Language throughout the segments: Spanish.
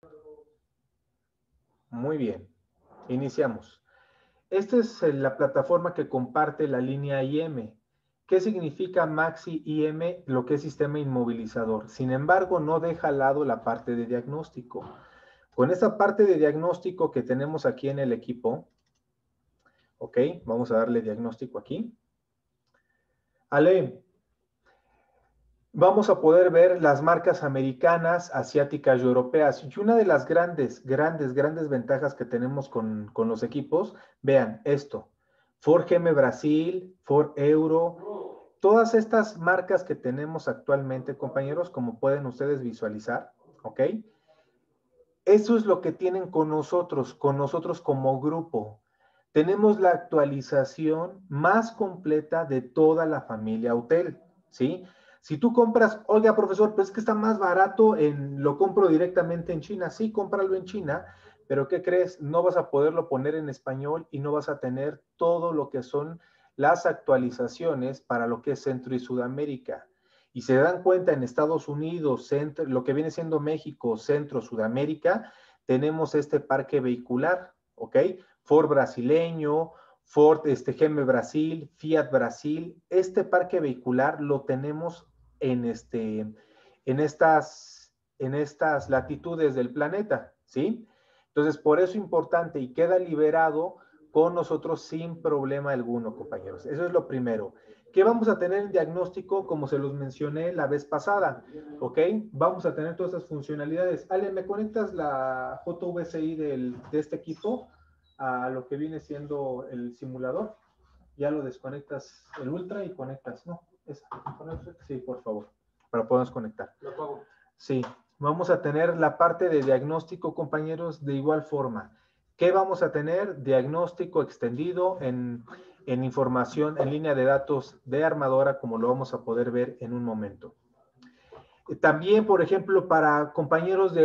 Muy bien, iniciamos. Esta es la plataforma que comparte la línea IM. ¿Qué significa Maxi IM? Lo que es sistema inmovilizador. Sin embargo, no deja al lado la parte de diagnóstico. Con esta parte de diagnóstico que tenemos aquí en el equipo, ok, vamos a darle diagnóstico aquí. Ale, vamos a poder ver las marcas americanas, asiáticas y europeas. Y una de las grandes ventajas que tenemos con los equipos, vean esto, Ford GM Brasil, Ford Euro, todas estas marcas que tenemos actualmente, compañeros, como pueden ustedes visualizar, ¿ok? Eso es lo que tienen con nosotros como grupo. Tenemos la actualización más completa de toda la familia Autel, ¿sí? Si tú compras, oiga, profesor, pues es que está más barato, lo compro directamente en China. Sí, cómpralo en China, pero ¿qué crees? No vas a poderlo poner en español y no vas a tener todo lo que son las actualizaciones para lo que es Centro y Sudamérica. Y se dan cuenta en Estados Unidos, lo que viene siendo México, Centro, Sudamérica, tenemos este parque vehicular, ¿ok? Ford brasileño, Ford GM Brasil, Fiat Brasil. Este parque vehicular lo tenemos en, en estas latitudes del planeta, ¿sí? Entonces, por eso es importante y queda liberado con nosotros sin problema alguno, compañeros. Eso es lo primero. ¿Qué vamos a tener en diagnóstico? Como se los mencioné la vez pasada, ¿ok? Vamos a tener todas esas funcionalidades. Ale, ¿me conectas la JVCI de este equipo a lo que viene siendo el simulador? Ya lo desconectas el Ultra y conectas, ¿no? Esa. Sí, por favor, para podernos conectar. Lo pago. Sí, vamos a tener la parte de diagnóstico, compañeros, de igual forma. ¿Qué vamos a tener? Diagnóstico extendido en información en línea de datos de armadora, como lo vamos a poder ver en un momento. También, por ejemplo, para compañeros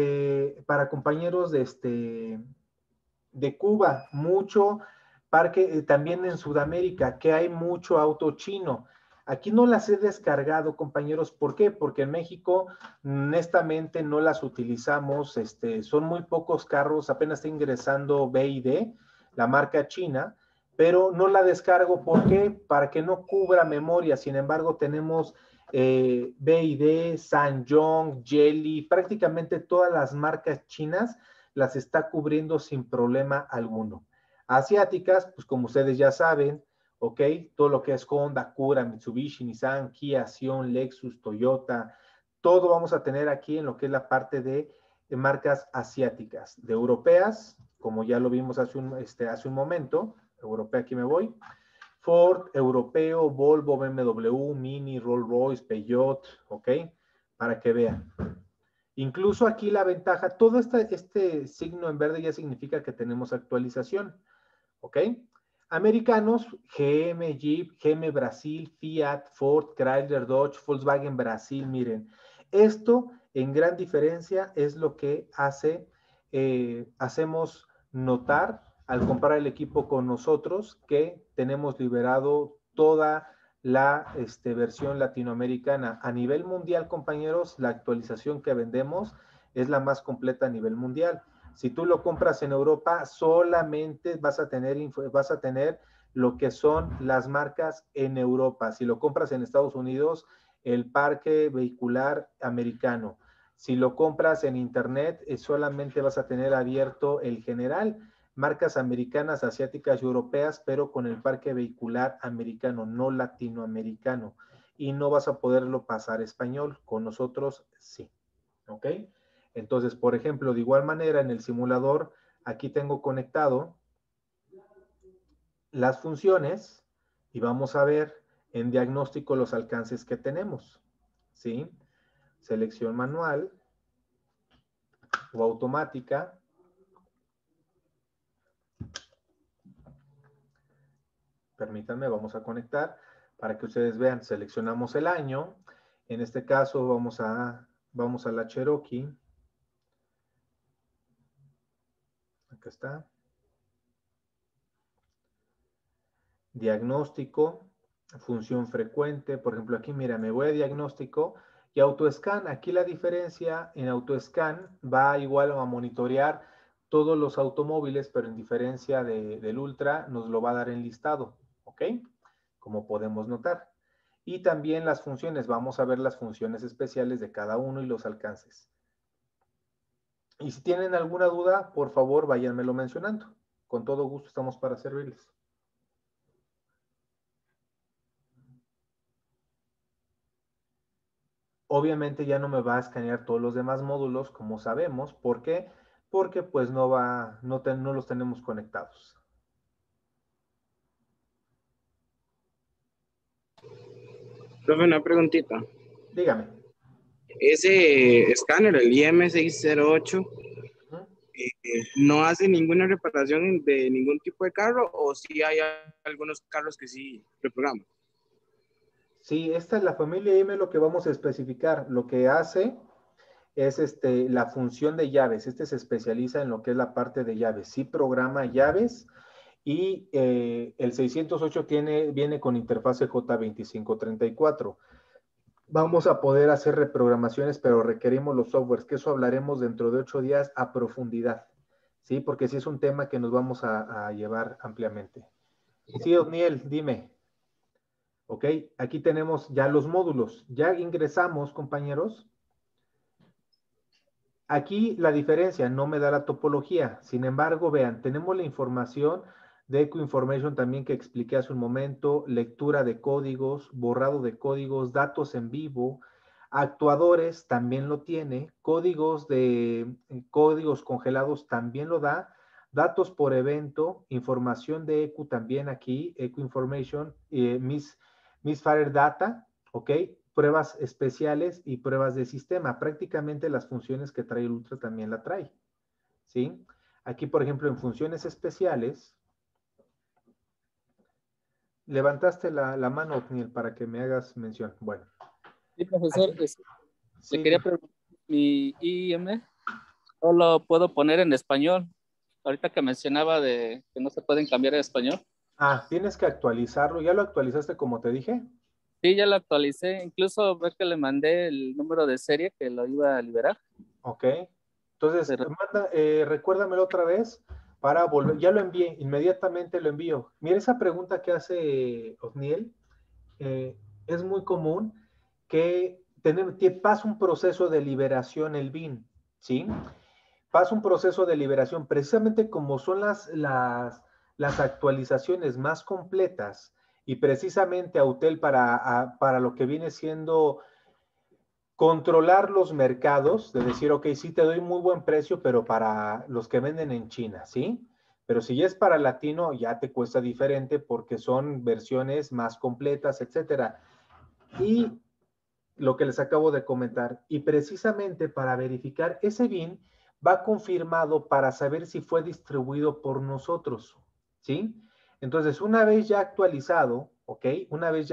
de Cuba, mucho parque, también en Sudamérica, que hay mucho auto chino. Aquí no las he descargado, compañeros. ¿Por qué? Porque en México, honestamente, no las utilizamos. Son muy pocos carros, apenas está ingresando BYD, la marca china, pero no la descargo. ¿Por qué? Para que no cubra memoria. Sin embargo, tenemos BYD, Ssangyong, Geely, prácticamente todas las marcas chinas las está cubriendo sin problema alguno. Asiáticas, pues como ustedes ya saben, ¿ok? Todo lo que es Honda, Cura, Mitsubishi, Nissan, Kia, Sion, Lexus, Toyota, todo vamos a tener aquí en lo que es la parte de marcas asiáticas. De europeas, como ya lo vimos hace un momento, europea, aquí me voy, Ford, europeo, Volvo, BMW, Mini, Rolls-Royce, Peugeot, ¿ok? Para que vean. Incluso aquí la ventaja, todo este signo en verde ya significa que tenemos actualización, ¿ok? Americanos, GM, Jeep, GM Brasil, Fiat, Ford, Chrysler, Dodge, Volkswagen Brasil, miren, esto en gran diferencia es lo que hacemos notar al comprar el equipo con nosotros, que tenemos liberado toda la versión latinoamericana. A nivel mundial, compañeros, la actualización que vendemos es la más completa a nivel mundial. Si tú lo compras en Europa, solamente vas a tener lo que son las marcas en Europa. Si lo compras en Estados Unidos, el parque vehicular americano. Si lo compras en internet, solamente vas a tener abierto el general, marcas americanas, asiáticas y europeas, pero con el parque vehicular americano, no latinoamericano. Y no vas a poderlo pasar español. Con nosotros, sí. ¿Ok? Entonces, por ejemplo, de igual manera en el simulador, aquí tengo conectado las funciones y vamos a ver en diagnóstico los alcances que tenemos. ¿Sí? Selección manual o automática. Permítanme, vamos a conectar para que ustedes vean. Seleccionamos el año. En este caso vamos a la Cherokee. Acá está. Diagnóstico, función frecuente. Por ejemplo, aquí, mira, me voy a diagnóstico y AutoScan. Aquí la diferencia en AutoScan va igual a monitorear todos los automóviles, pero en diferencia del Ultra nos lo va a dar en listado, ¿ok? Como podemos notar. Y también las funciones, vamos a ver las funciones especiales de cada uno y los alcances. Y si tienen alguna duda, por favor, váyanmelo mencionando. Con todo gusto estamos para servirles. Obviamente ya no me va a escanear todos los demás módulos, como sabemos. ¿Por qué? Porque pues no los tenemos conectados. Profe, una preguntita. Dígame. Ese escáner, el IM608, ¿Mm? ¿no hace ninguna reparación de ningún tipo de carro o sí hay algunos carros que sí reprograman? Sí, esta es la familia M lo que vamos a especificar. Lo que hace es la función de llaves. Este se especializa en lo que es la parte de llaves. Sí programa llaves y el 608 viene con interfase J2534. Vamos a poder hacer reprogramaciones, pero requerimos los softwares, que eso hablaremos dentro de 8 días a profundidad, ¿sí? Porque sí es un tema que nos vamos a llevar ampliamente. Sí, Otniel, dime. Ok, aquí tenemos ya los módulos. Ya ingresamos, compañeros. Aquí la diferencia no me da la topología. Sin embargo, vean, tenemos la información de Eco Information también que expliqué hace un momento, lectura de códigos, borrado de códigos, datos en vivo, actuadores también lo tiene, códigos congelados también lo da, datos por evento, información de ECU también aquí, Eco Information, Misfire Data, ¿ok? Pruebas especiales y pruebas de sistema. Prácticamente las funciones que trae el Ultra también la trae, ¿sí? Aquí, por ejemplo, en funciones especiales, levantaste la mano, Otniel, para que me hagas mención. Bueno, Sí, profesor, aquí, le sí, quería preguntar, mi IM solo puedo poner en español. Ahorita que mencionaba de que no se pueden cambiar a español. tienes que actualizarlo. ¿Ya lo actualizaste como te dije? Sí, ya lo actualicé. Incluso ve que le mandé el número de serie que lo iba a liberar. Ok. Entonces, Pero recuérdamelo otra vez para volver. Ya lo envié, inmediatamente lo envío. Mira esa pregunta que hace Otniel. Es muy común que pasa un proceso de liberación el BIN, ¿sí? Pasa un proceso de liberación, precisamente como son las actualizaciones más completas y precisamente Autel para lo que viene siendo controlar los mercados, de decir, ok, sí te doy muy buen precio, pero para los que venden en China, ¿sí? Pero si ya es para latino, ya te cuesta diferente porque son versiones más completas, etcétera. Y lo que les acabo de comentar, y precisamente para verificar ese BIN va confirmado para saber si fue distribuido por nosotros, ¿sí? Entonces, una vez ya actualizado, ¿ok? Una vez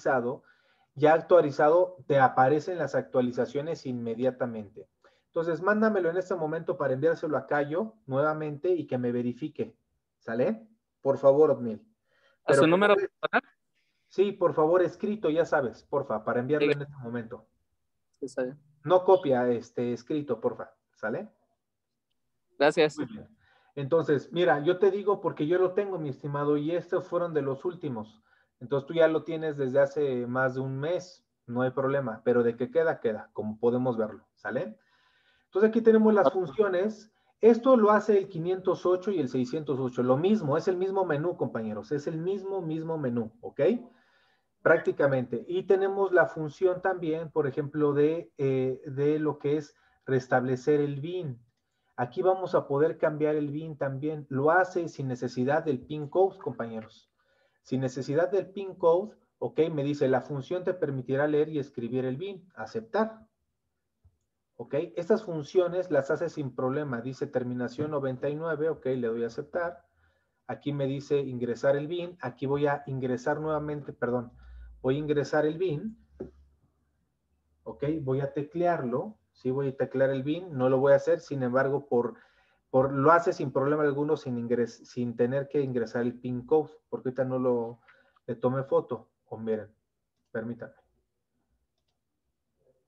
ya actualizado, te aparecen las actualizaciones inmediatamente. Entonces, mándamelo en este momento para enviárselo a Cayo nuevamente y que me verifique, ¿sale? Por favor, Otmil. a Pero su que no número le... personal. Sí, por favor, escrito, ya sabes, porfa, para enviarlo Sí, en este momento. está. No copia, escrito, porfa, ¿sale? Gracias. Muy bien. Entonces, mira, yo te digo porque yo lo tengo, mi estimado, y estos fueron de los últimos. Entonces tú ya lo tienes desde hace más de un mes, no hay problema, pero de que queda, queda, como podemos verlo, ¿sale? Entonces aquí tenemos las funciones. Esto lo hace el 508 y el 608, lo mismo, es el mismo menú, compañeros, es el mismo menú, ¿ok? Prácticamente. Y tenemos la función también, por ejemplo, de lo que es restablecer el BIN. Aquí vamos a poder cambiar el BIN también. Lo hace sin necesidad del PIN code, compañeros. Sin necesidad del PIN code, ok, me dice, la función te permitirá leer y escribir el BIN. Aceptar. Ok, estas funciones las hace sin problema. Dice terminación 99, ok, le doy a aceptar. Aquí me dice ingresar el BIN. Aquí voy a ingresar nuevamente, perdón, voy a ingresar el BIN. Ok, voy a teclearlo. Sí, voy a teclear el BIN. No lo voy a hacer, sin embargo, lo hace sin problema alguno, sin tener que ingresar el PIN code, porque ahorita no le tomé foto. O miren, permítanme.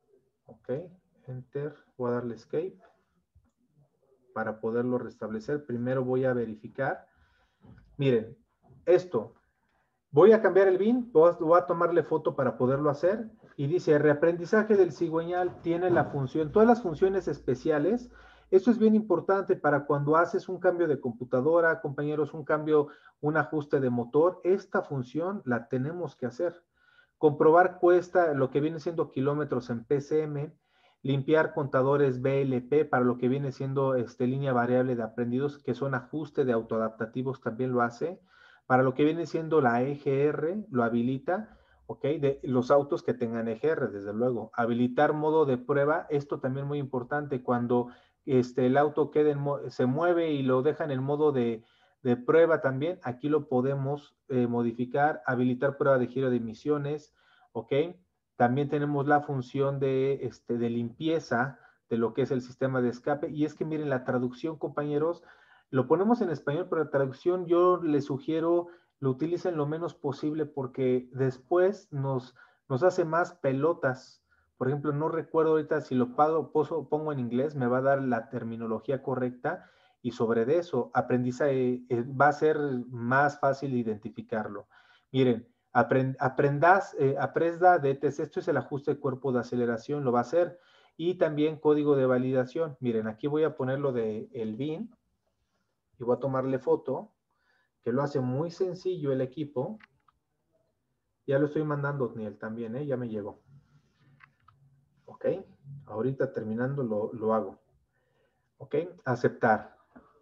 Ok, enter, voy a darle escape para poderlo restablecer. Primero voy a verificar. Miren, esto, voy a cambiar el BIN, voy a tomarle foto para poderlo hacer. Y dice, reaprendizaje del cigüeñal tiene la función, todas las funciones especiales. Esto es bien importante para cuando haces un cambio de computadora, compañeros, un cambio, un ajuste de motor. Esta función la tenemos que hacer. Comprobar cuesta lo que viene siendo kilómetros en PCM, limpiar contadores BLP para lo que viene siendo línea variable de aprendidos, que son ajuste de autoadaptativos, también lo hace. Para lo que viene siendo la EGR, lo habilita, ¿ok? De los autos que tengan EGR, desde luego. Habilitar modo de prueba, esto también muy importante, cuando el auto se mueve y lo dejan en modo de prueba también, aquí lo podemos modificar, habilitar prueba de giro de emisiones, ¿ok? También tenemos la función de limpieza de lo que es el sistema de escape, y es que miren, la traducción, compañeros, lo ponemos en español, pero la traducción yo les sugiero lo utilicen lo menos posible porque después nos hace más pelotas. Por ejemplo, no recuerdo ahorita si lo pongo en inglés, me va a dar la terminología correcta y sobre de eso, aprendizaje va a ser más fácil identificarlo. Miren, aprenda de ETS, esto es el ajuste de cuerpo de aceleración, lo va a hacer. Y también código de validación. Miren, aquí voy a ponerlo de el BIN y voy a tomarle foto, que lo hace muy sencillo el equipo. Ya lo estoy mandando, Otniel, también, ya me llegó. Ok, ahorita terminando lo hago. Ok, aceptar.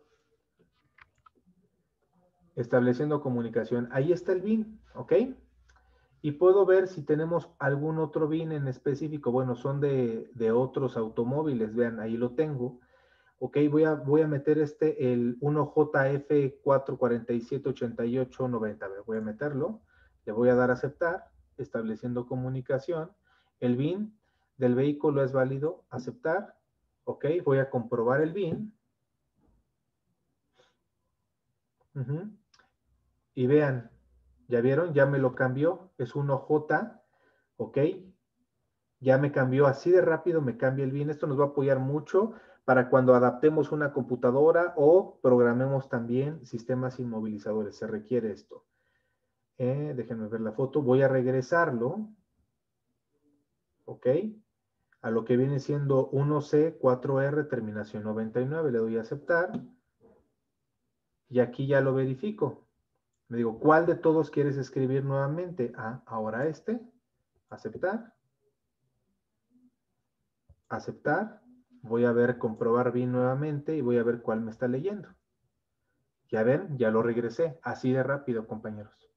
Estableciendo comunicación. Ahí está el BIN, ¿ok? Y puedo ver si tenemos algún otro BIN en específico. Bueno, son de otros automóviles. Vean, ahí lo tengo. Ok, voy a meter el 1JF4478890. Voy a meterlo. Le voy a dar a aceptar. Estableciendo comunicación. El BIN del vehículo es válido. Aceptar. Ok, voy a comprobar el BIN. Y vean, ¿ya vieron? Ya me lo cambió. Es 1J. Ok. Ya me cambió así de rápido, me cambia el BIN. Esto nos va a apoyar mucho para cuando adaptemos una computadora o programemos también sistemas inmovilizadores. Se requiere esto. Déjenme ver la foto. Voy a regresarlo. Ok. A lo que viene siendo 1C4R, terminación 99. Le doy a aceptar. Y aquí ya lo verifico. Me digo, ¿cuál de todos quieres escribir nuevamente? Ah, ahora este. Aceptar. Aceptar. Voy a ver, comprobar BIN nuevamente y voy a ver cuál me está leyendo. Ya ven, ya lo regresé. Así de rápido, compañeros.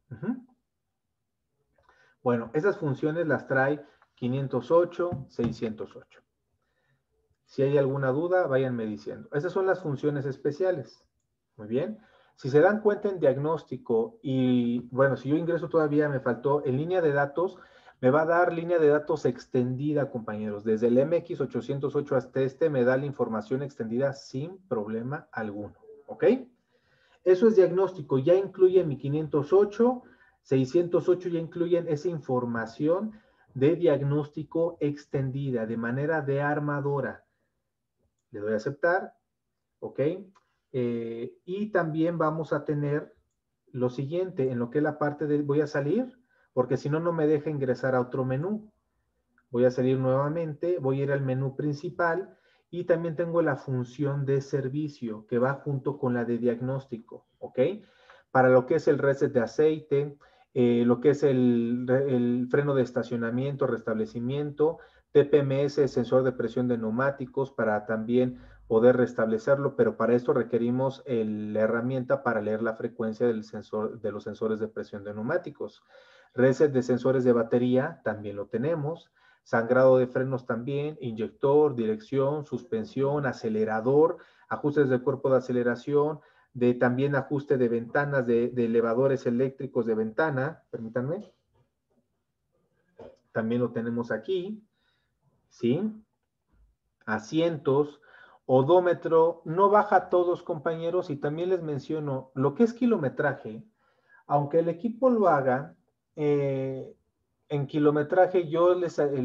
Bueno, esas funciones las trae 508, 608. Si hay alguna duda, váyanme diciendo. Esas son las funciones especiales. Muy bien. Si se dan cuenta en diagnóstico y, bueno, si yo ingreso todavía, me faltó en línea de datos, me va a dar línea de datos extendida, compañeros. Desde el MX808 hasta me da la información extendida sin problema alguno. ¿Ok? Eso es diagnóstico. Ya incluye mi 508, 608 ya incluyen esa información de diagnóstico extendida de manera de armadora. Le doy a aceptar. ¿Ok? Y también vamos a tener lo siguiente, en lo que es la parte de, voy a salir, porque si no, no me deja ingresar a otro menú. Voy a salir nuevamente, voy a ir al menú principal y también tengo la función de servicio que va junto con la de diagnóstico, ¿ok? Para lo que es el reset de aceite, lo que es el freno de estacionamiento, restablecimiento, TPMS, sensor de presión de neumáticos, para también poder restablecerlo, pero para esto requerimos la herramienta para leer la frecuencia del sensor, de los sensores de presión de neumáticos. Reset de sensores de batería, también lo tenemos. Sangrado de frenos también, inyector, dirección, suspensión, acelerador, ajustes del cuerpo de aceleración, de también ajuste de ventanas, de elevadores eléctricos de ventana, permítanme. También lo tenemos aquí, ¿sí? Asientos, odómetro, no baja todos, compañeros, y también les menciono lo que es kilometraje. Aunque el equipo lo haga, en kilometraje yo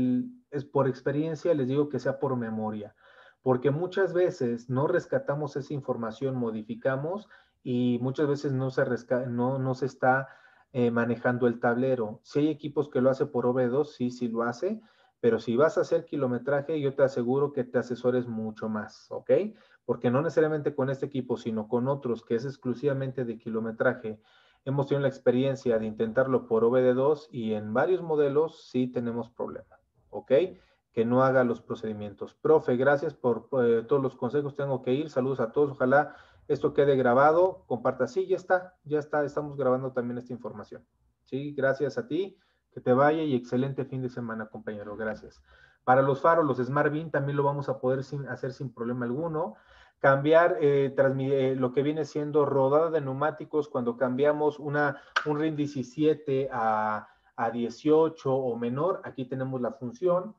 es por experiencia, les digo que sea por memoria, porque muchas veces no rescatamos esa información, modificamos y muchas veces no se está manejando el tablero. Si hay equipos que lo hacen por OV2, sí, sí lo hace, pero si vas a hacer kilometraje, yo te aseguro que te asesores mucho más, ¿ok? Porque no necesariamente con este equipo, sino con otros que es exclusivamente de kilometraje. Hemos tenido la experiencia de intentarlo por OBD2 y en varios modelos sí tenemos problemas, ¿ok? Que no haga los procedimientos. Profe, gracias por todos los consejos. Tengo que ir. Saludos a todos. Ojalá esto quede grabado. Comparta. Sí, ya está. Estamos grabando también esta información. Sí, gracias a ti. Que te vaya y excelente fin de semana, compañero. Gracias. Para los faros, los Smart Beam también lo vamos a poder hacer sin problema alguno. Cambiar lo que viene siendo rodada de neumáticos cuando cambiamos un RIN 17 a 18 o menor. Aquí tenemos la función.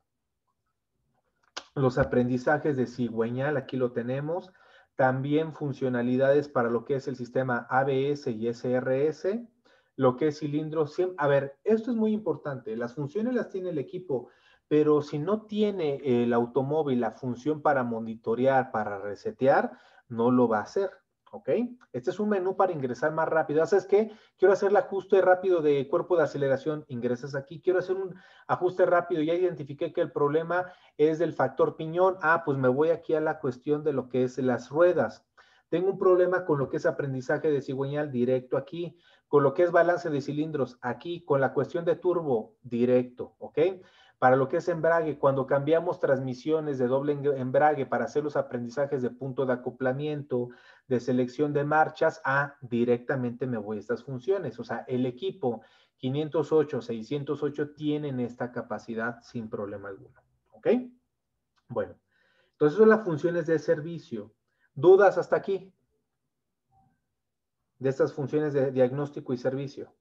Los aprendizajes de cigüeñal, aquí lo tenemos. También funcionalidades para lo que es el sistema ABS y SRS. Lo que es cilindro. A ver, esto es muy importante. Las funciones las tiene el equipo, pero si no tiene el automóvil la función para monitorear, para resetear, no lo va a hacer. ¿Ok? Este es un menú para ingresar más rápido. ¿Sabes qué? Quiero hacer el ajuste rápido de cuerpo de aceleración. Ingresas aquí. Quiero hacer un ajuste rápido. Ya identifiqué que el problema es del factor piñón. Ah, pues me voy aquí a la cuestión de lo que es las ruedas. Tengo un problema con lo que es aprendizaje de cigüeñal, directo aquí. Con lo que es balance de cilindros, aquí. Con la cuestión de turbo, directo. ¿Ok? Para lo que es embrague, cuando cambiamos transmisiones de doble embrague para hacer los aprendizajes de punto de acoplamiento, de selección de marchas, directamente me voy a estas funciones. O sea, el equipo 508, 608 tienen esta capacidad sin problema alguno. ¿Ok? Bueno, entonces son las funciones de servicio. ¿Dudas hasta aquí? De estas funciones de diagnóstico y servicio.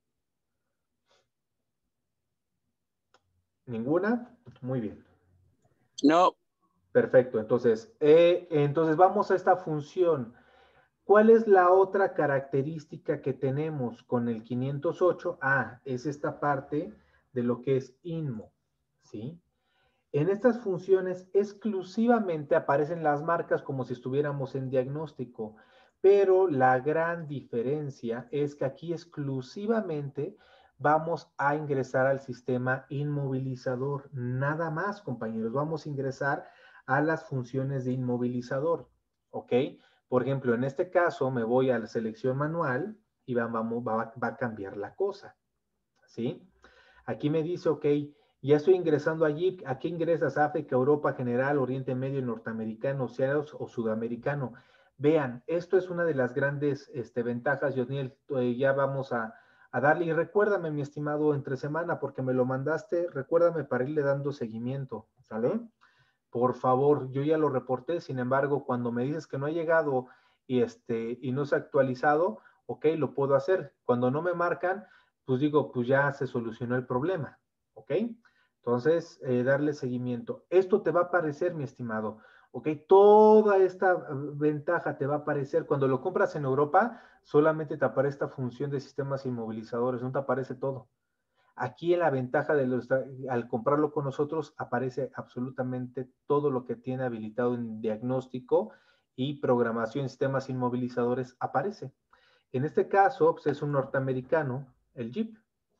¿Ninguna? Muy bien. No. Perfecto, entonces vamos a esta función. ¿Cuál es la otra característica que tenemos con el 508? Es esta parte de lo que es INMO, ¿sí? En estas funciones exclusivamente aparecen las marcas como si estuviéramos en diagnóstico, pero la gran diferencia es que aquí exclusivamente vamos a ingresar al sistema inmovilizador. Nada más, compañeros, vamos a ingresar a las funciones de inmovilizador, ¿ok? Por ejemplo, en este caso me voy a la selección manual y va a cambiar la cosa, ¿sí? Aquí me dice, ok, ya estoy ingresando allí. ¿A qué ingresas? África, Europa General, Oriente Medio, Norteamericano, Oceanos o Sudamericano. Vean, esto es una de las grandes ventajas, Joniel. Ya vamos a darle. Y recuérdame, mi estimado, entre semana, porque me lo mandaste, recuérdame para irle dando seguimiento, ¿sale? Por favor, yo ya lo reporté, sin embargo, cuando me dices que no ha llegado y no se ha actualizado, ok, lo puedo hacer. Cuando no me marcan, pues digo, pues ya se solucionó el problema, ok. Entonces, darle seguimiento. Esto te va a aparecer, mi estimado, ok. Toda esta ventaja te va a aparecer. Cuando lo compras en Europa, solamente te aparece esta función de sistemas inmovilizadores, no te aparece todo. Aquí en la ventaja al comprarlo con nosotros aparece absolutamente todo lo que tiene habilitado en diagnóstico y programación de sistemas inmovilizadores aparece. En este caso, pues es un norteamericano, el Jeep.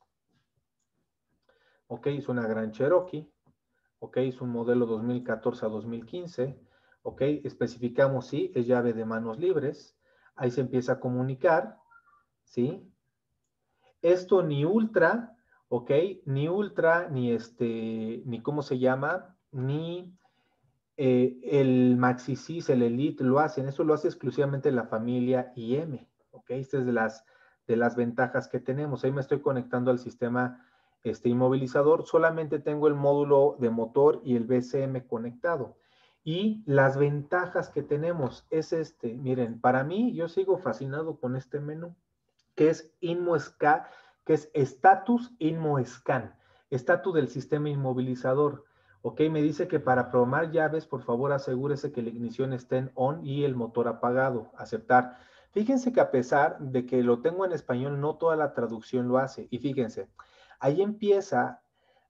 Ok, es una Gran Cherokee. Ok, es un modelo 2014 a 2015. Ok, especificamos, sí, es llave de manos libres. Ahí se empieza a comunicar, ¿sí? Esto ni ultra, ¿ok? Ni ultra, ni cómo se llama, ni el MaxiSys, el Elite lo hacen. Eso lo hace exclusivamente la familia IM, ¿ok? Esta es de las ventajas que tenemos. Ahí me estoy conectando al sistema inmovilizador. Solamente tengo el módulo de motor y el BCM conectado. Y las ventajas que tenemos es miren, para mí yo sigo fascinado con este menú, que es InmoScan, que es Status InmoScan, estatus del sistema inmovilizador. Ok, me dice que para programar llaves, por favor asegúrese que la ignición esté en on y el motor apagado. Aceptar. Fíjense que a pesar de que lo tengo en español, no toda la traducción lo hace. Y fíjense, ahí empieza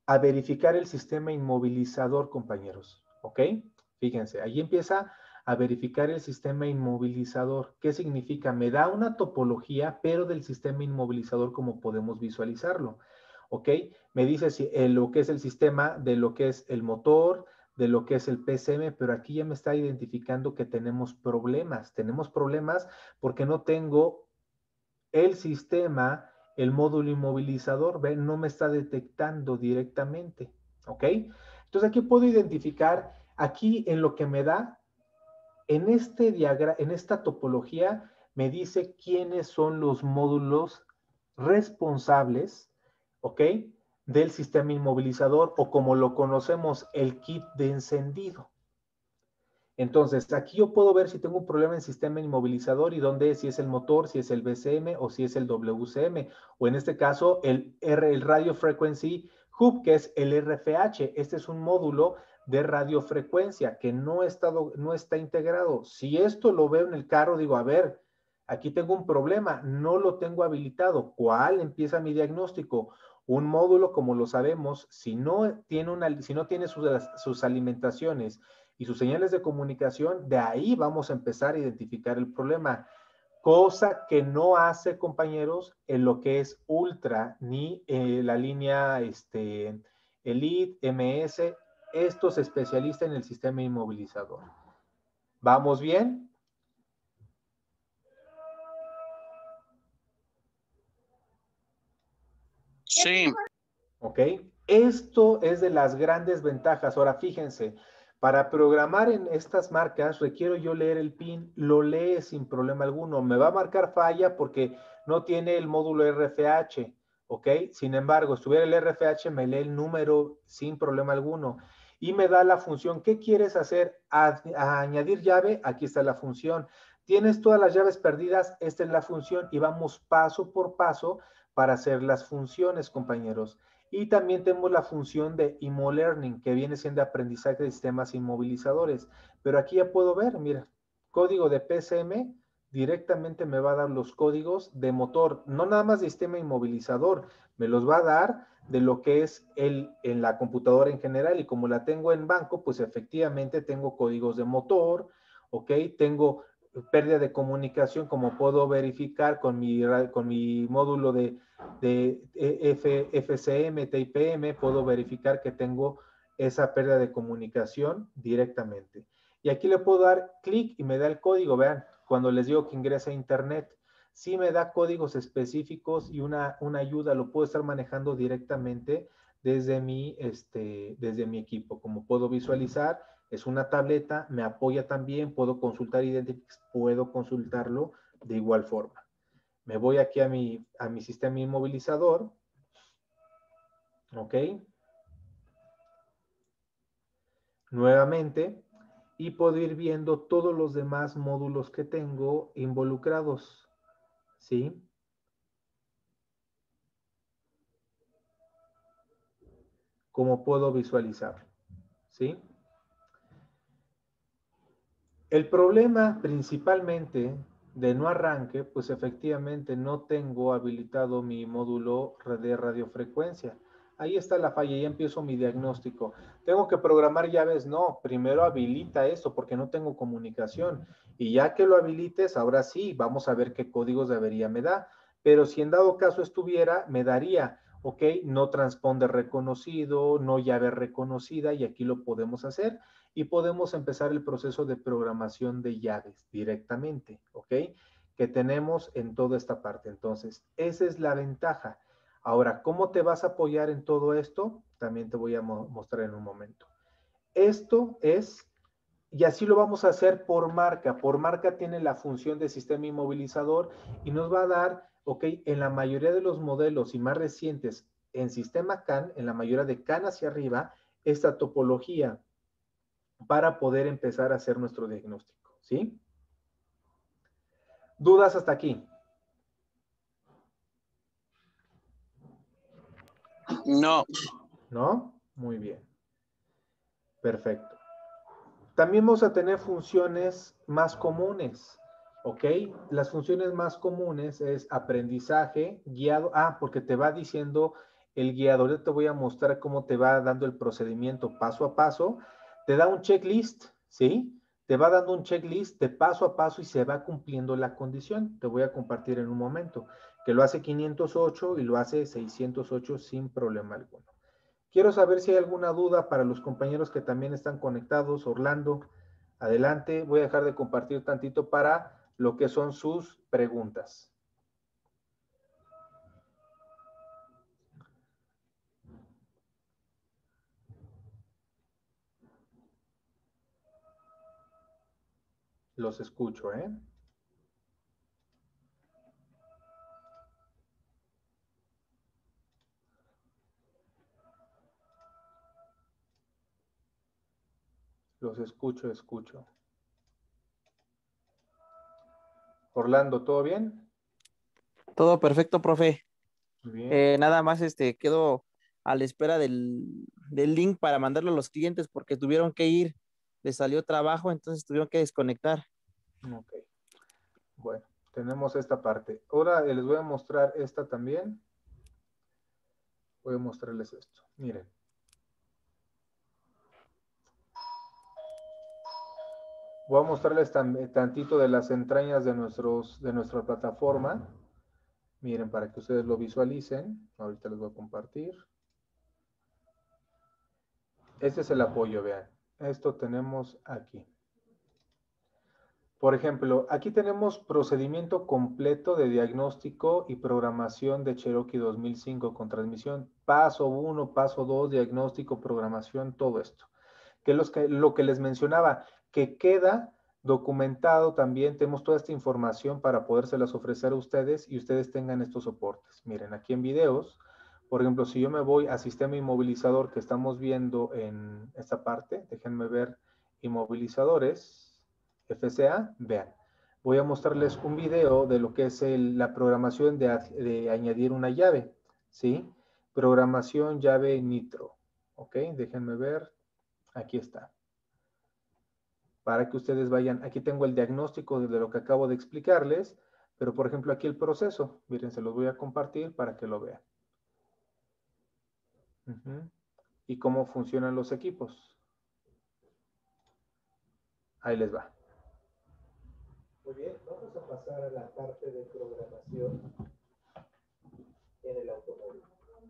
a verificar el sistema inmovilizador, compañeros, ¿ok? Fíjense, ahí empieza a verificar el sistema inmovilizador. ¿Qué significa? Me da una topología, pero del sistema inmovilizador como podemos visualizarlo, ¿ok? Me dice si, lo que es el sistema, de lo que es el motor, de lo que es el PCM, pero aquí ya me está identificando que tenemos problemas. Tenemos problemas porque no tengo el sistema, el módulo inmovilizador, ¿ven? No me está detectando directamente, ¿ok? Entonces aquí puedo identificar, aquí en lo que me da, en este diagrama, en esta topología, me dice quiénes son los módulos responsables, ¿ok? Del sistema inmovilizador o como lo conocemos, el kit de encendido. Entonces, aquí yo puedo ver si tengo un problema en sistema inmovilizador y dónde es, si es el motor, si es el BCM o si es el WCM, o en este caso el Radio Frequency Hub, que es el RFH. Este es un módulo de radiofrecuencia que no está integrado. Si esto lo veo en el carro, digo, a ver, aquí tengo un problema, no lo tengo habilitado. ¿Cuál empieza mi diagnóstico? Un módulo, como lo sabemos, si no tiene sus alimentaciones y sus señales de comunicación, de ahí vamos a empezar a identificar el problema. Cosa que no hace, compañeros, en lo que es Ultra, ni la línea Elite, MS, estos especialistas en el sistema inmovilizador. ¿Vamos bien? Sí. ¿Ok? Esto es de las grandes ventajas. Ahora, fíjense, para programar en estas marcas requiero yo leer el PIN, lo lee sin problema alguno. Me va a marcar falla porque no tiene el módulo RFH, ¿ok? Sin embargo, si tuviera el RFH, me lee el número sin problema alguno. Y me da la función. ¿Qué quieres hacer? A añadir llave, aquí está la función. ¿Tienes todas las llaves perdidas? Esta es la función y vamos paso por paso para hacer las funciones, compañeros. Y también tenemos la función de ImmoLearning, que viene siendo aprendizaje de sistemas inmovilizadores. Pero aquí ya puedo ver, mira, código de PCM, directamente me va a dar los códigos de motor, no nada más de sistema inmovilizador, me los va a dar de lo que es en la computadora en general. Y como la tengo en banco, pues efectivamente tengo códigos de motor, ¿ok? Tengo pérdida de comunicación, como puedo verificar con mi módulo de FCM, TIPM, puedo verificar que tengo esa pérdida de comunicación directamente. Y aquí le puedo dar clic y me da el código. Vean, cuando les digo que ingrese a internet, sí me da códigos específicos y una ayuda, lo puedo estar manejando directamente desde mi equipo. Como puedo visualizar, es una tableta, me apoya también, puedo consultar Identifix, puedo consultarlo de igual forma. Me voy aquí a mi sistema inmovilizador, ¿ok? Nuevamente, y puedo ir viendo todos los demás módulos que tengo involucrados, ¿sí? Como puedo visualizar, ¿sí? El problema principalmente de no arranque, pues efectivamente no tengo habilitado mi módulo de radiofrecuencia. Ahí está la falla, ya empiezo mi diagnóstico. ¿Tengo que programar llaves? No, primero habilita eso porque no tengo comunicación. Y ya que lo habilites, ahora sí, vamos a ver qué códigos de avería me da. Pero si en dado caso estuviera, me daría, ok, no transponder reconocido, no llave reconocida, y aquí lo podemos hacer. Y podemos empezar el proceso de programación de llaves directamente, ¿ok? Que tenemos en toda esta parte. Entonces, esa es la ventaja. Ahora, ¿cómo te vas a apoyar en todo esto? También te voy a mostrar en un momento. Esto es, y así lo vamos a hacer por marca. Por marca tiene la función de sistema inmovilizador y nos va a dar, ok, en la mayoría de los modelos y más recientes en sistema CAN, en la mayoría de CAN hacia arriba, esta topología para poder empezar a hacer nuestro diagnóstico, ¿sí? ¿Dudas hasta aquí? No. ¿No? Muy bien. Perfecto. También vamos a tener funciones más comunes, ¿ok? Las funciones más comunes es aprendizaje guiado, porque te va diciendo el guiado. Yo te voy a mostrar cómo te va dando el procedimiento paso a paso. Te da un checklist, ¿sí? Te va dando un checklist de paso a paso y se va cumpliendo la condición. Te voy a compartir en un momento, que lo hace 508 y lo hace 608 sin problema alguno. Quiero saber si hay alguna duda para los compañeros que también están conectados. Orlando, adelante. Voy a dejar de compartir tantito para lo que son sus preguntas. Los escucho, ¿eh? Los escucho, escucho. Orlando, ¿todo bien? Todo perfecto, profe. Muy bien. Nada más quedo a la espera del link para mandarlo a los clientes porque tuvieron que ir, les salió trabajo, entonces tuvieron que desconectar. Ok. Bueno, tenemos esta parte. Ahora les voy a mostrar esta también. Voy a mostrarles esto. Miren. Voy a mostrarles tantito de las entrañas de nuestra plataforma. Miren, para que ustedes lo visualicen. Ahorita les voy a compartir. Este es el apoyo, vean. Esto tenemos aquí. Por ejemplo, aquí tenemos procedimiento completo de diagnóstico y programación de Cherokee 2005 con transmisión. Paso 1, paso 2, diagnóstico, programación, todo esto. Lo que les mencionaba, que queda documentado también, tenemos toda esta información para podérselas ofrecer a ustedes y ustedes tengan estos soportes. Miren, aquí en videos, por ejemplo, si yo me voy a sistema inmovilizador que estamos viendo en esta parte, déjenme ver inmovilizadores, FCA, vean. Voy a mostrarles un video de lo que es la programación de añadir una llave, ¿sí? Programación llave nitro, ¿ok? Déjenme ver, aquí está. Para que ustedes vayan, aquí tengo el diagnóstico de lo que acabo de explicarles, pero por ejemplo aquí el proceso, miren, se los voy a compartir para que lo vean. Y cómo funcionan los equipos. Ahí les va. Muy bien, vamos a pasar a la parte de programación en el automóvil.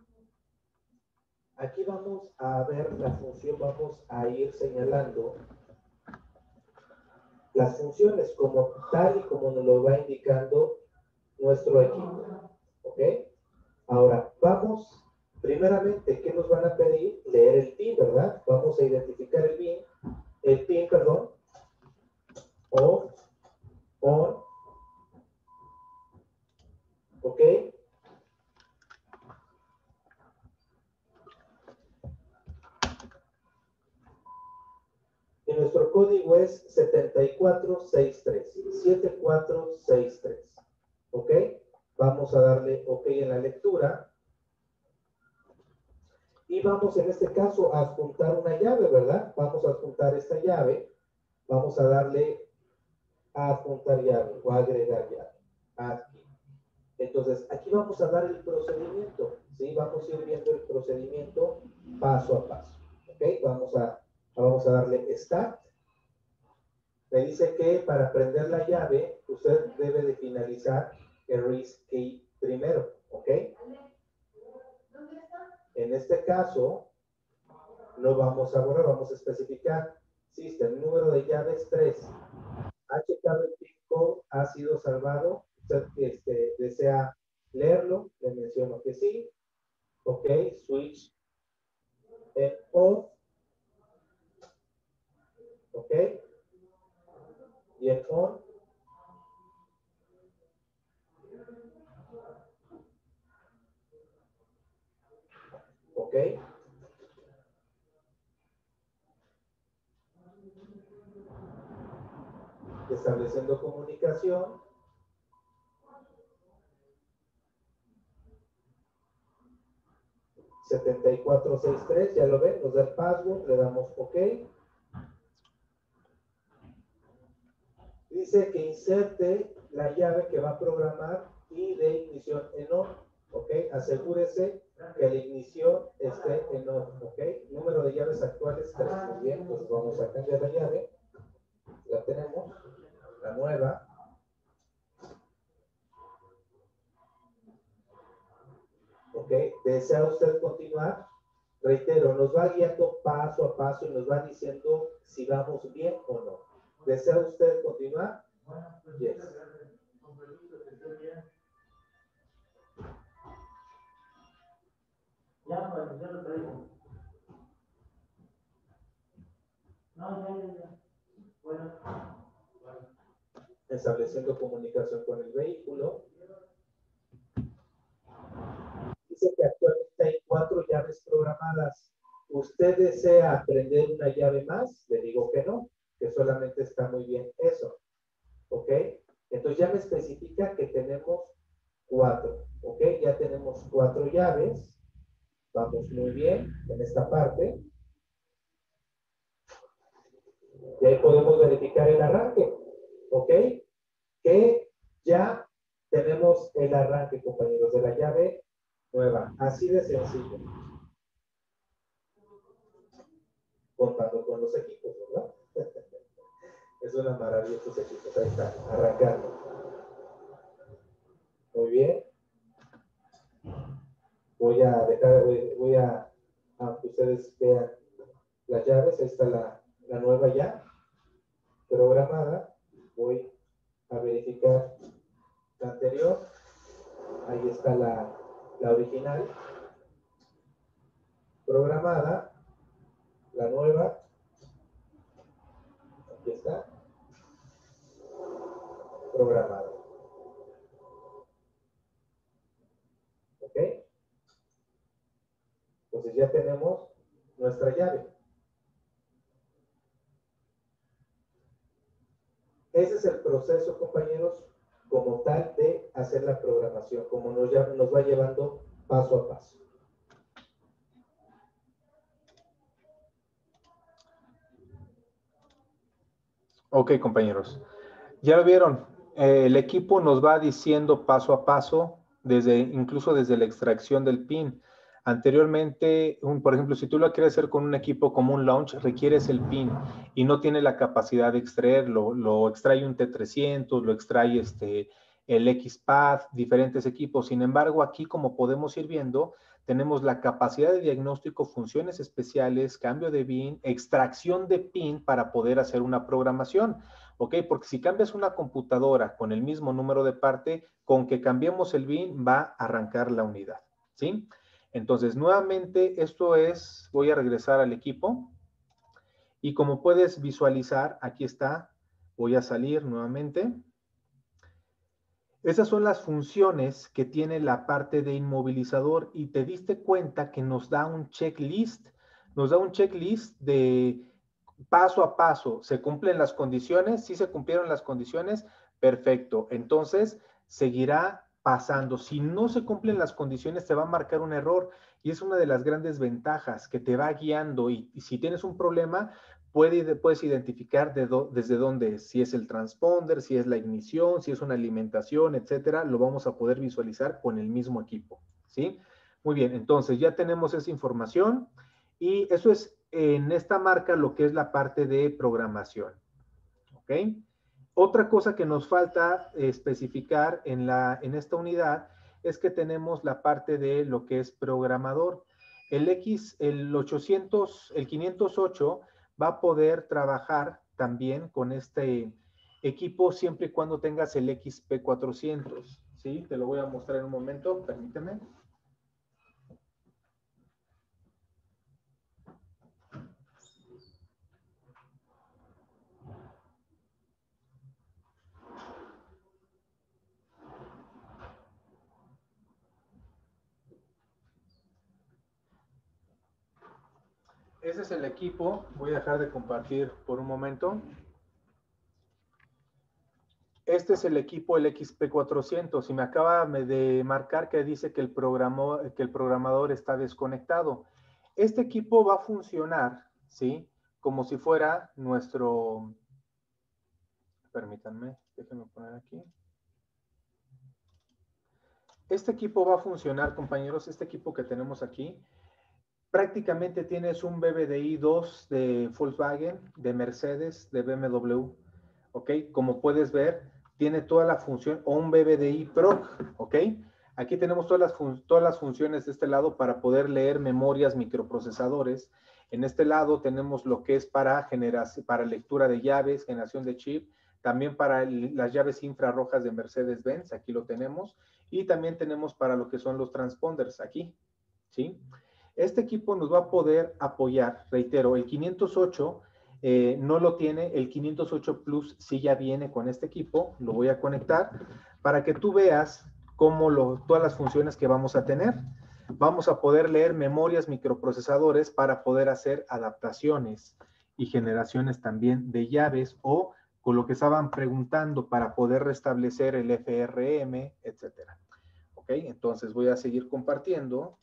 Aquí vamos a ver la función, vamos a ir señalando las funciones como tal y como nos lo va indicando nuestro equipo. ¿Ok? Ahora, vamos, primeramente, ¿qué nos van a pedir? Leer el PIN, ¿verdad? Vamos a identificar el PIN, perdón, off, on, ¿ok? Y nuestro código es 7463, 7463, ¿ok? Vamos a darle OK en la lectura. Y vamos en este caso a adjuntar una llave, ¿verdad? Vamos a adjuntar esta llave. Vamos a darle a adjuntar llave o a agregar llave. Aquí. Entonces, aquí vamos a dar el procedimiento. ¿Sí? Vamos a ir viendo el procedimiento paso a paso. ¿Ok? Vamos a darle Start. Me dice que para prender la llave, usted debe de finalizar el RISC key primero. ¿Ok? En este caso, lo vamos a borrar, vamos a especificar System, número de llaves 3. Ha checado el PIN code, ha sido salvado. Usted desea leerlo, le menciono que sí. Ok, switch en off. Ok. Y en on. Ok. Estableciendo comunicación. $7463, ya lo ven, nos da el password, le damos OK. Dice que inserte la llave que va a programar y de ignición en on. Ok, asegúrese que la ignición esté en on, ¿ok? Número de llaves actuales 3. Muy bien, pues vamos a cambiar la llave. La tenemos, la nueva. ¿Ok? ¿Desea usted continuar? Reitero, nos va guiando paso a paso y nos va diciendo si vamos bien o no. ¿Desea usted continuar? Yes. Ya lo traigo. Bueno. Estableciendo comunicación con el vehículo. Dice que actualmente hay 4 llaves programadas. ¿Usted desea aprender una llave más? Le digo que no, que solamente está muy bien eso. ¿Ok? Entonces ya me especifica que tenemos 4. ¿Ok? Ya tenemos 4 llaves. Vamos muy bien en esta parte. Y ahí podemos verificar el arranque. ¿Ok? Que ya tenemos el arranque, compañeros, de la llave nueva. Así de sencillo. Contando con los equipos, ¿verdad? Es una maravilla estos equipos. Ahí está, arrancando. Muy bien. Voy a dejar, voy a que ustedes vean las llaves. Ahí está la nueva ya programada. Voy a verificar la anterior. Ahí está la original programada. La nueva. Aquí está. Programada. ¿Ok? Entonces ya tenemos nuestra llave. Ese es el proceso, compañeros, como tal de hacer la programación, como nos va llevando paso a paso. Ok, compañeros. Ya lo vieron, el equipo nos va diciendo paso a paso, incluso desde la extracción del pin. Anteriormente, por ejemplo, si tú lo quieres hacer con un equipo como un launch, requieres el pin y no tiene la capacidad de extraerlo. Lo extrae un T300, lo extrae el XPath, diferentes equipos. Sin embargo, aquí, como podemos ir viendo, tenemos la capacidad de diagnóstico, funciones especiales, cambio de pin, extracción de pin para poder hacer una programación. ¿Ok? Porque si cambias una computadora con el mismo número de parte, con que cambiemos el BIN va a arrancar la unidad, ¿sí? Entonces, nuevamente, voy a regresar al equipo y como puedes visualizar, aquí está, voy a salir nuevamente. Esas son las funciones que tiene la parte de inmovilizador y te diste cuenta que nos da un checklist de paso a paso. ¿Se cumplen las condiciones? ¿Sí se cumplieron las condiciones? Perfecto. Entonces, seguirá pasando. Si no se cumplen las condiciones, te va a marcar un error y es una de las grandes ventajas que te va guiando y si tienes un problema, puedes identificar desde dónde es, si es el transponder, si es la ignición, si es una alimentación, etcétera, lo vamos a poder visualizar con el mismo equipo, ¿sí? Muy bien, entonces ya tenemos esa información y eso es en esta marca lo que es la parte de programación, ¿ok? Otra cosa que nos falta especificar en esta unidad es que tenemos la parte de lo que es programador. El 508 va a poder trabajar también con este equipo siempre y cuando tengas el XP400, ¿sí? Te lo voy a mostrar en un momento, permíteme. Ese es el equipo. Voy a dejar de compartir por un momento. Este es el equipo, el XP400, y me acaba de marcar que dice que el programador está desconectado. Este equipo va a funcionar, ¿sí? Como si fuera nuestro... Permítanme, déjenme poner aquí. Este equipo va a funcionar, compañeros, este equipo que tenemos aquí. Prácticamente tienes un BBDI 2 de Volkswagen, de Mercedes, de BMW, ¿ok? Como puedes ver, tiene toda la función, o un BBDI Pro, ¿ok? Aquí tenemos todas las funciones de este lado para poder leer memorias, microprocesadores. En este lado tenemos lo que es para lectura de llaves, generación de chip, también para las llaves infrarrojas de Mercedes-Benz, aquí lo tenemos, y también tenemos para lo que son los transponders aquí, ¿sí? Este equipo nos va a poder apoyar, reitero, el 508 no lo tiene, el 508 Plus sí ya viene con este equipo, lo voy a conectar para que tú veas todas las funciones que vamos a tener. Vamos a poder leer memorias, microprocesadores para poder hacer adaptaciones y generaciones también de llaves o con lo que estaban preguntando para poder restablecer el FRM, etcétera. Ok, entonces voy a seguir compartiendo.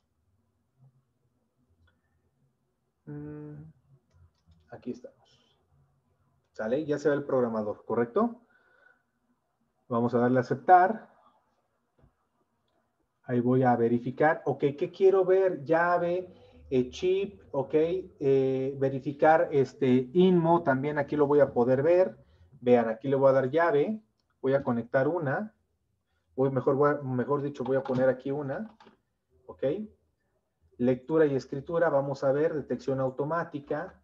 Aquí estamos. ¿Sale? Ya se ve el programador, ¿correcto? Vamos a darle a aceptar. Ahí voy a verificar. Ok, ¿qué quiero ver? Llave, chip, ok. Verificar INMO, también aquí lo voy a poder ver. Vean, aquí le voy a dar llave. Voy a conectar una. Mejor dicho, voy a poner aquí una. Ok. Lectura y escritura, vamos a ver, detección automática.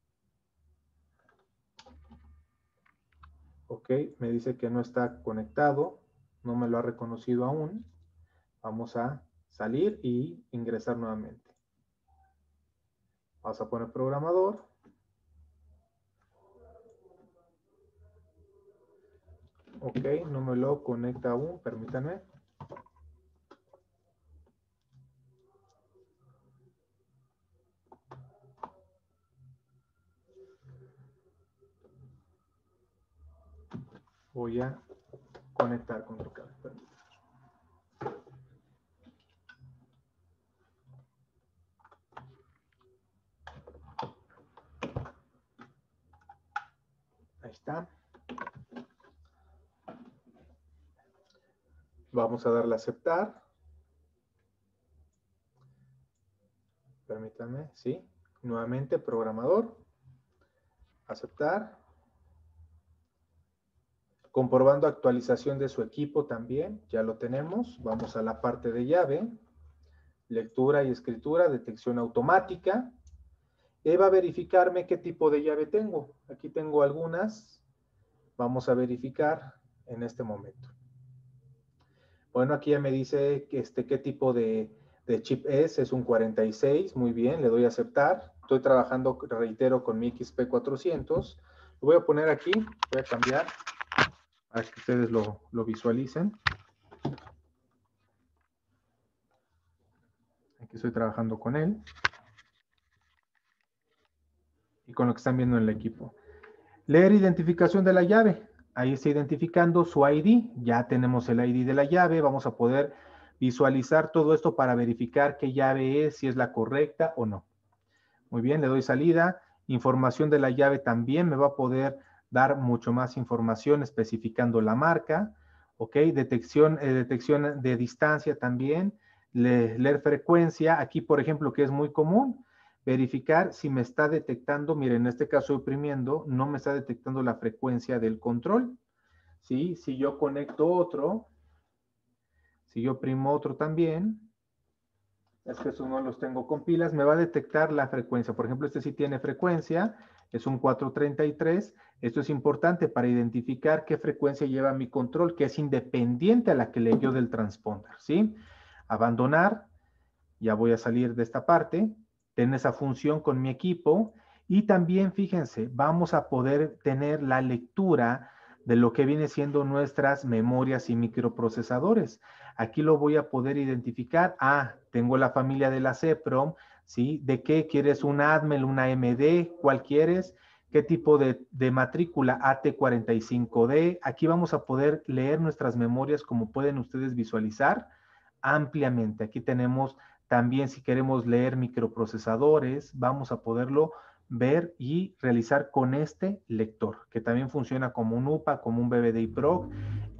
Ok, me dice que no está conectado, no me lo ha reconocido aún. Vamos a salir y ingresar nuevamente. Vamos a poner programador. Ok, no me lo conecta aún, permítanme. Voy a conectar con tu cable. Ahí está. Vamos a darle a aceptar. Permítanme, sí. Nuevamente, programador. Aceptar. Comprobando actualización de su equipo también. Ya lo tenemos. Vamos a la parte de llave. Lectura y escritura, detección automática. Y va a verificarme qué tipo de llave tengo. Aquí tengo algunas. Vamos a verificar en este momento. Bueno, aquí ya me dice que qué tipo de chip es un 46. Muy bien, le doy a aceptar. Estoy trabajando, reitero, con mi XP400. Lo voy a poner aquí. Voy a cambiar para que ustedes lo visualicen. Aquí estoy trabajando con él. Y con lo que están viendo en el equipo. Leer identificación de la llave. Ahí está identificando su ID. Ya tenemos el ID de la llave. Vamos a poder visualizar todo esto para verificar qué llave es, si es la correcta o no. Muy bien, le doy salida. Información de la llave también me va a poder dar mucho más información especificando la marca. Ok, detección de distancia también. Leer frecuencia. Aquí, por ejemplo, que es muy común. Verificar si me está detectando, miren, en este caso oprimiendo, no me está detectando la frecuencia del control. ¿Sí? Si yo conecto otro, si yo oprimo otro también, es que estos no los tengo con pilas, me va a detectar la frecuencia. Por ejemplo, este sí tiene frecuencia, es un 433. Esto es importante para identificar qué frecuencia lleva mi control, que es independiente a la que le dio del transponder, ¿sí? Abandonar, ya voy a salir de esta parte. Tener esa función con mi equipo y también, fíjense, vamos a poder tener la lectura de lo que viene siendo nuestras memorias y microprocesadores. Aquí lo voy a poder identificar. Ah, tengo la familia de la CPROM, ¿sí? ¿De qué quieres? ¿Una ATMEL, una AMD? ¿Cuál quieres? ¿Qué tipo de matrícula? AT45D. Aquí vamos a poder leer nuestras memorias como pueden ustedes visualizar ampliamente. Aquí tenemos también, si queremos leer microprocesadores, vamos a poderlo ver y realizar con este lector, que también funciona como un UPA, como un BBDI Pro.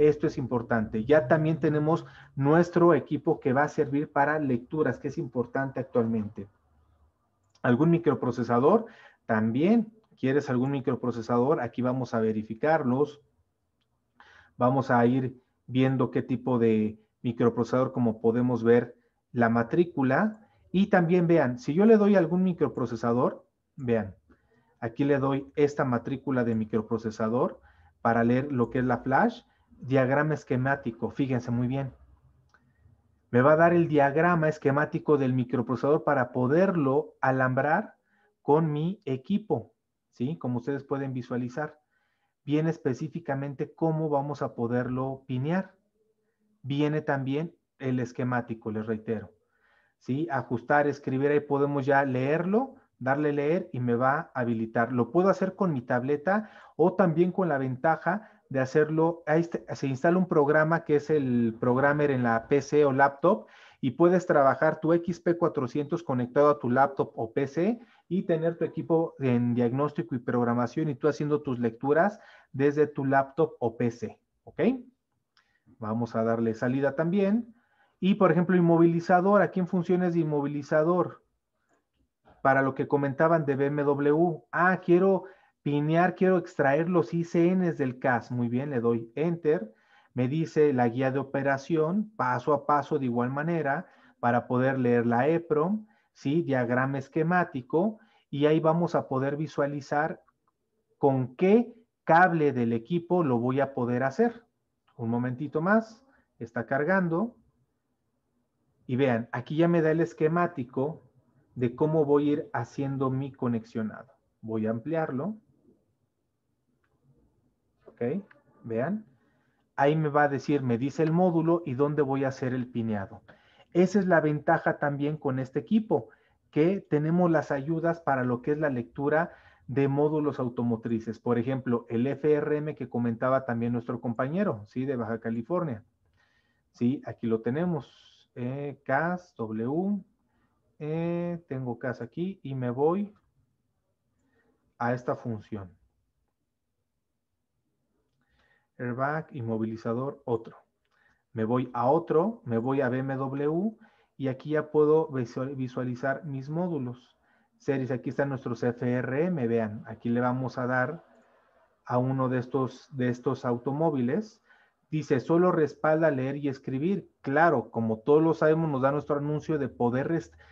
Esto es importante. Ya también tenemos nuestro equipo que va a servir para lecturas, que es importante actualmente. ¿Algún microprocesador? También. ¿Quieres algún microprocesador? Aquí vamos a verificarlos. Vamos a ir viendo qué tipo de microprocesador, como podemos ver la matrícula. Y también vean, si yo le doy algún microprocesador, vean, aquí le doy esta matrícula de microprocesador para leer lo que es la flash, diagrama esquemático, fíjense muy bien. Me va a dar el diagrama esquemático del microprocesador para poderlo alambrar con mi equipo, ¿sí? Como ustedes pueden visualizar. Viene específicamente cómo vamos a poderlo pinear. Viene también el esquemático, les reitero. ¿Sí? Ajustar, escribir, ahí podemos ya leerlo, darle leer y me va a habilitar. Lo puedo hacer con mi tableta o también con la ventaja de hacerlo. Ahí se instala un programa que es el Programmer en la PC o laptop y puedes trabajar tu XP400 conectado a tu laptop o PC y tener tu equipo en diagnóstico y programación y tú haciendo tus lecturas desde tu laptop o PC. ¿Ok? Vamos a darle salida también. Y, por ejemplo, inmovilizador. Aquí en funciones de inmovilizador. Para lo que comentaban de BMW. Ah, quiero pinear, quiero extraer los ICNs del CAS. Muy bien, le doy Enter. Me dice la guía de operación, paso a paso de igual manera, para poder leer la EPROM, ¿sí? Diagrama esquemático. Y ahí vamos a poder visualizar con qué cable del equipo lo voy a poder hacer. Un momentito más. Está cargando. Y vean, aquí ya me da el esquemático de cómo voy a ir haciendo mi conexionado. Voy a ampliarlo. Ok, vean. Ahí me va a decir, me dice el módulo y dónde voy a hacer el pineado. Esa es la ventaja también con este equipo, que tenemos las ayudas para lo que es la lectura de módulos automotrices. Por ejemplo, el FRM que comentaba también nuestro compañero, ¿sí? De Baja California. Sí, aquí lo tenemos. CAS, W, tengo CAS aquí y me voy a esta función. Airbag, inmovilizador, otro. Me voy a otro, me voy a BMW y aquí ya puedo visualizar mis módulos. Series, aquí están nuestros FRM, vean, aquí le vamos a dar a uno de estos automóviles. Dice, solo respalda leer y escribir. Claro, como todos lo sabemos, nos da nuestro anuncio de poder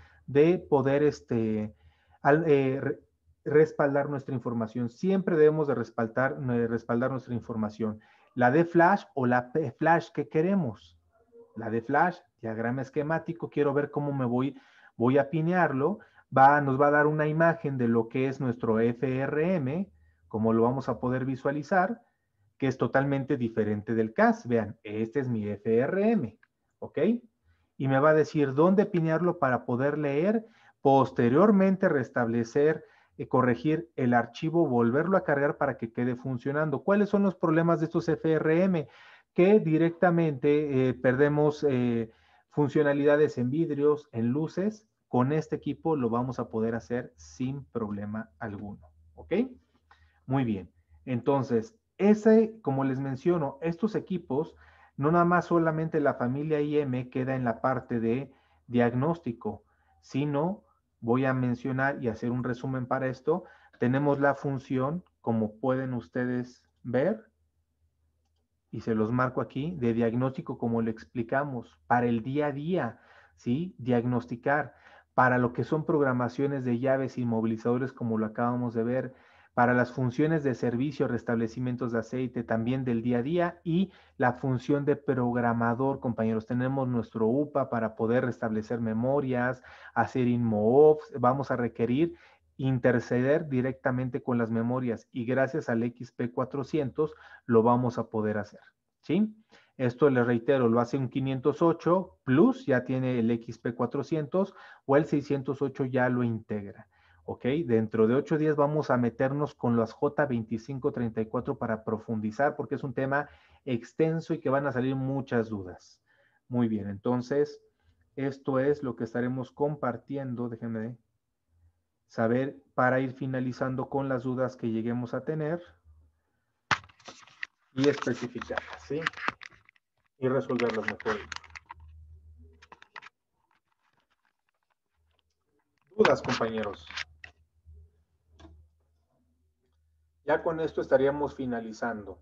respaldar nuestra información. Siempre debemos de respaldar nuestra información. La de flash o la flash que queremos. La de flash, diagrama esquemático, quiero ver cómo voy a pinearlo. Nos va a dar una imagen de lo que es nuestro FRM, como lo vamos a poder visualizar, que es totalmente diferente del CAS. Vean, este es mi FRM, ¿ok? Y me va a decir dónde pinearlo para poder leer, posteriormente restablecer, corregir el archivo, volverlo a cargar para que quede funcionando. ¿Cuáles son los problemas de estos FRM? Que directamente perdemos funcionalidades en vidrios, en luces. Con este equipo lo vamos a poder hacer sin problema alguno, ¿ok? Muy bien. Entonces, como les menciono, estos equipos, no nada más solamente la familia IM queda en la parte de diagnóstico, sino, voy a mencionar y hacer un resumen para esto, tenemos la función, como pueden ustedes ver, y se los marco aquí, de diagnóstico como le explicamos, para el día a día, ¿sí? Diagnosticar, para lo que son programaciones de llaves y movilizadores como lo acabamos de ver, para las funciones de servicio, restablecimientos de aceite también del día a día y la función de programador, compañeros. Tenemos nuestro UPA para poder restablecer memorias, hacer InmoOps, vamos a requerir interceder directamente con las memorias y gracias al XP400 lo vamos a poder hacer, ¿sí? Esto, les reitero, lo hace un 508 Plus, ya tiene el XP400 o el 608 ya lo integra, ¿ok? Dentro de 8 días vamos a meternos con las J2534 para profundizar porque es un tema extenso y que van a salir muchas dudas. Muy bien, entonces, esto es lo que estaremos compartiendo, déjenme saber para ir finalizando con las dudas que lleguemos a tener. y especificarlas, ¿sí? Y resolverlas mejor. ¿Dudas, compañeros? Ya con esto estaríamos finalizando.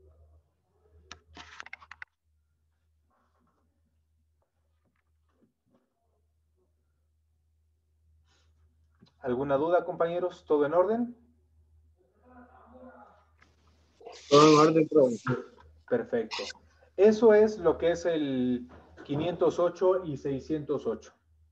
¿Alguna duda, compañeros? ¿Todo en orden? Todo en orden, profe. Perfecto. Eso es lo que es el 508 y 608.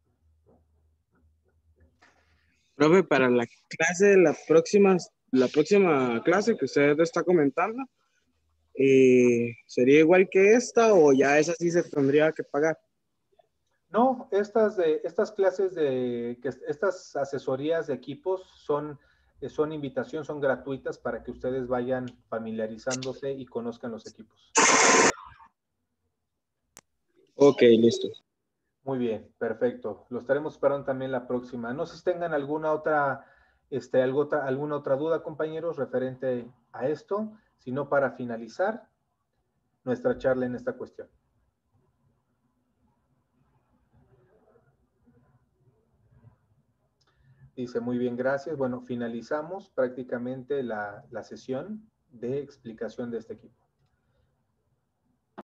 Profe, para la clase, la próxima clase que usted está comentando, ¿sería igual que esta o ya esa sí se tendría que pagar? No, estas clases estas asesorías de equipos son invitación, son gratuitas para que ustedes vayan familiarizándose y conozcan los equipos. Ok, listo. Muy bien, perfecto. Lo estaremos esperando también la próxima. No sé si tengan alguna otra duda, compañeros, referente a esto, sino para finalizar nuestra charla en esta cuestión. Dice, muy bien, gracias. Bueno, finalizamos prácticamente la sesión de explicación de este equipo.